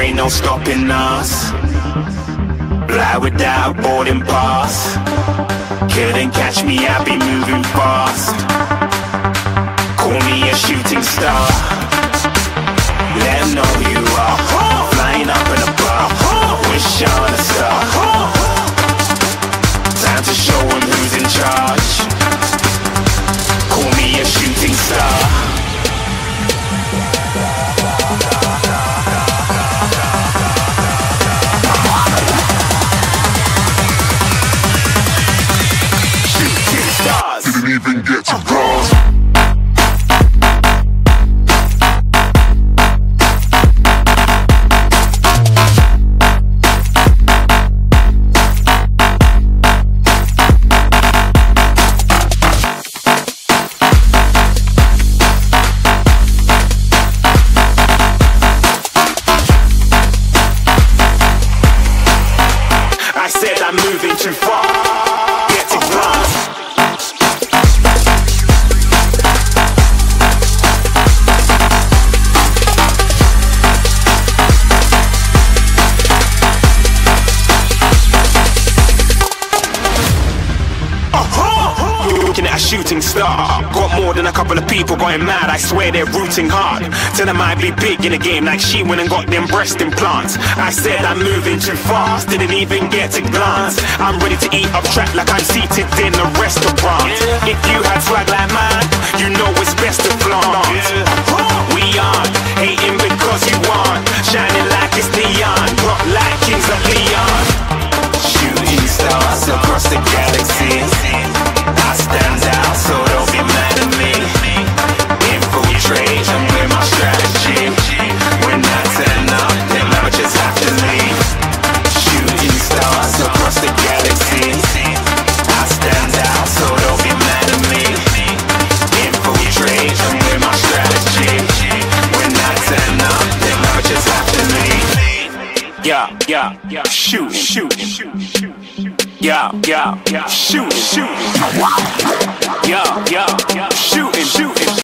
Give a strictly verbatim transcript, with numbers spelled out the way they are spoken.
ain't no stopping us. Fly without a boarding pass. Couldn't catch me, I be moving fast. Call me a shooting star. Let 'em know who you are. Flying up in a bar. Wish on a star. Time to show 'em who's in charge. Call me a shooting star. Didn't even get to cross. I said I'm moving too far. Get to glass. Looking at a shooting star. Got more than a couple of people going mad. I swear they're rooting hard. Tell them I be big in the game like she went and got them breast implants. I said I'm moving too fast, didn't even get to glance. I'm ready to eat up track like I'm seated in a restaurant. If you had swag like mine, you know it's best to flaunt. We aren't hating because you aren't shining like it's neon, rock like kings of Leon. Shooting stars across the galaxy. I stand out, so don't be mad at me. Infiltrate, I'm with my strategy. When I turn up, then I just have to leave. Shooting stars across the galaxy. I stand out, so don't be mad at me. Infiltrate, I'm with my strategy. When I turn up, then I just have to leave. Yeah, yeah, yeah, shoot, shoot, shoot, shoot. Yeah, yeah, yeah, shooting, shooting. Yeah, yeah, yeah, shooting, shooting.